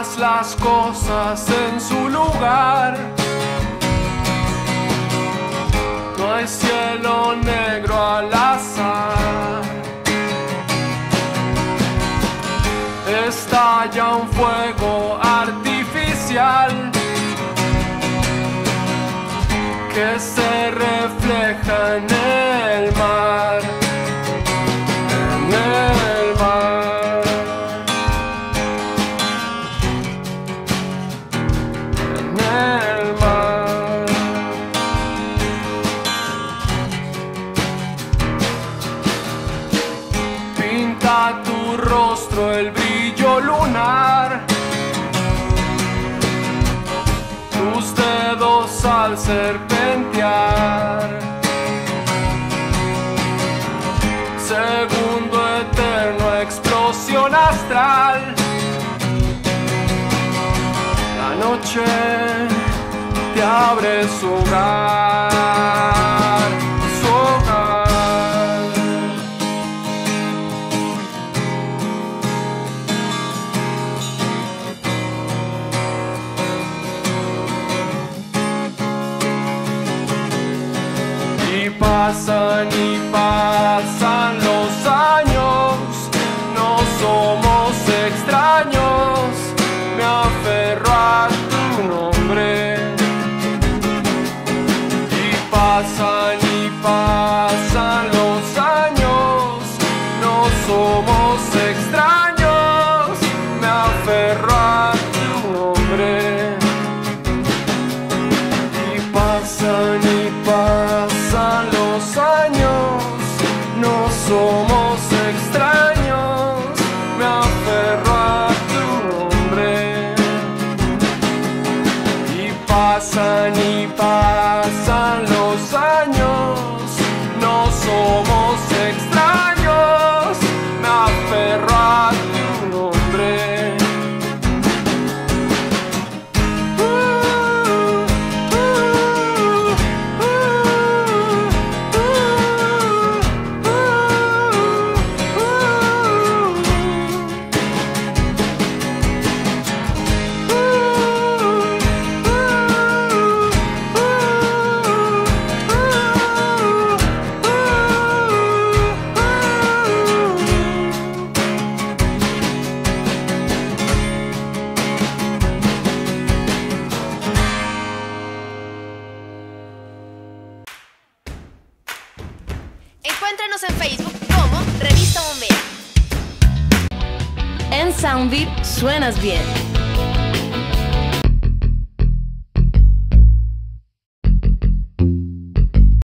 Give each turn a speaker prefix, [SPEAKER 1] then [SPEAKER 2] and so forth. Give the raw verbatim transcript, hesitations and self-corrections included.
[SPEAKER 1] Dejas las cosas en su lugar. No hay cielo negro al azar. Estalla un fuego artificial que se refleja en el mar, en el mar, en el mar. Pinta tu rostro el brillo lunar, tus dedos al serpentear. Segundo eterno, explosión astral. La noche te abre su hogar, su hogar. Y pasan y pasan los años, no somos extraños, me aferro a tu nombre. Y pasan y pasan los años, no somos extraños, me aferro a tu nombre. Y pasan y pasan los años, no somos extraños, me aferro a tu nombre. Y pasan y pasan los años, no somos extraños, me aferro a tu nombre.
[SPEAKER 2] Encuéntranos en Facebook como Revista Bombera.
[SPEAKER 3] En Soundbeat suenas bien.